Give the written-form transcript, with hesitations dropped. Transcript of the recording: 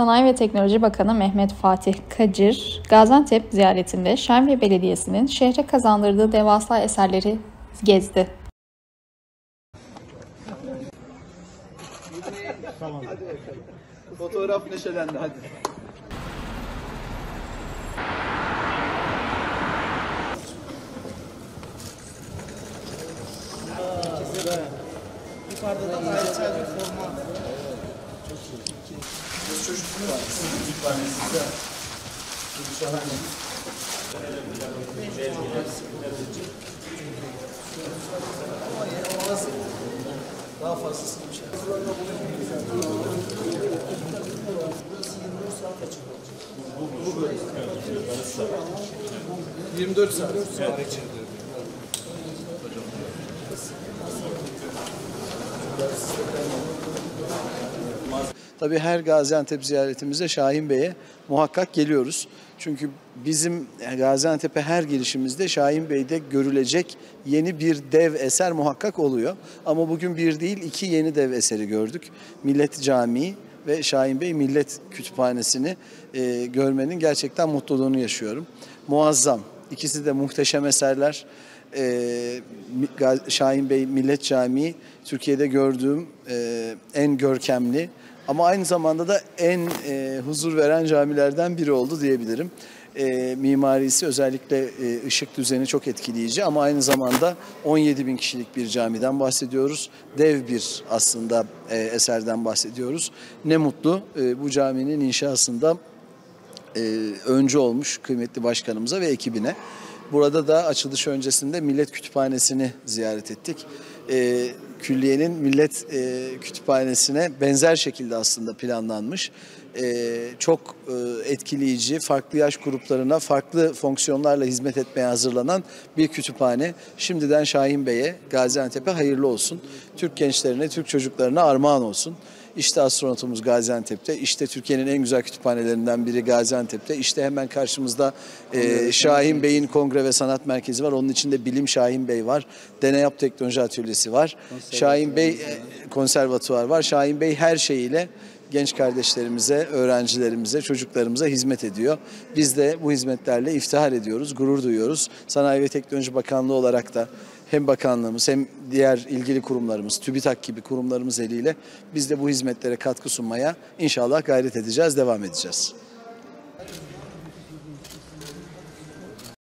Sanayi ve Teknoloji Bakanı Mehmet Fatih Kacır, Gaziantep ziyaretinde Şahinbey Belediyesi'nin şehre kazandırdığı devasa eserleri gezdi. Tamam. Hadi bakalım. Fotoğraf neşelendi hadi. Yukarıda da ayrıca bir forma. Çok iyi. Bu çocukluk var. Çocuk var sizde. Çocuklar daha fazlasını bir şey. 24 saat. Tabii her Gaziantep ziyaretimizde Şahin Bey'e muhakkak geliyoruz. Çünkü bizim Gaziantep'e her gelişimizde Şahin Bey'de görülecek yeni bir dev eser muhakkak oluyor. Ama bugün bir değil, iki yeni dev eseri gördük. Millet Camii ve Şahin Bey Millet Kütüphanesi'ni görmenin gerçekten mutluluğunu yaşıyorum. Muazzam. İkisi de muhteşem eserler. Şahin Bey Millet Camii Türkiye'de gördüğüm en görkemli ama aynı zamanda da en huzur veren camilerden biri oldu diyebilirim. Mimarisi özellikle ışık düzeni çok etkileyici ama aynı zamanda 17 bin kişilik bir camiden bahsediyoruz. Dev bir aslında eserden bahsediyoruz. Ne mutlu bu caminin inşasında öncü olmuş kıymetli başkanımıza ve ekibine. Burada da açılış öncesinde Millet Kütüphanesi'ni ziyaret ettik. Külliyenin Millet Kütüphanesi'ne benzer şekilde aslında planlanmış. Çok etkileyici, farklı yaş gruplarına farklı fonksiyonlarla hizmet etmeye hazırlanan bir kütüphane. Şimdiden Şahin Bey'e, Gaziantep'e hayırlı olsun. Türk gençlerine, Türk çocuklarına armağan olsun. İşte astronotumuz Gaziantep'te, işte Türkiye'nin en güzel kütüphanelerinden biri Gaziantep'te. İşte hemen karşımızda Şahin Bey'in Kongre ve Sanat Merkezi var. Onun içinde Bilim Şahin Bey var. Deneyap Teknoloji Atölyesi var. Şahin Bey konservatuvar var. Şahin Bey her şeyiyle genç kardeşlerimize, öğrencilerimize, çocuklarımıza hizmet ediyor. Biz de bu hizmetlerle iftihar ediyoruz, gurur duyuyoruz. Sanayi ve Teknoloji Bakanlığı olarak da hem bakanlığımız hem diğer ilgili kurumlarımız, TÜBİTAK gibi kurumlarımız eliyle biz de bu hizmetlere katkı sunmaya inşallah gayret edeceğiz, devam edeceğiz.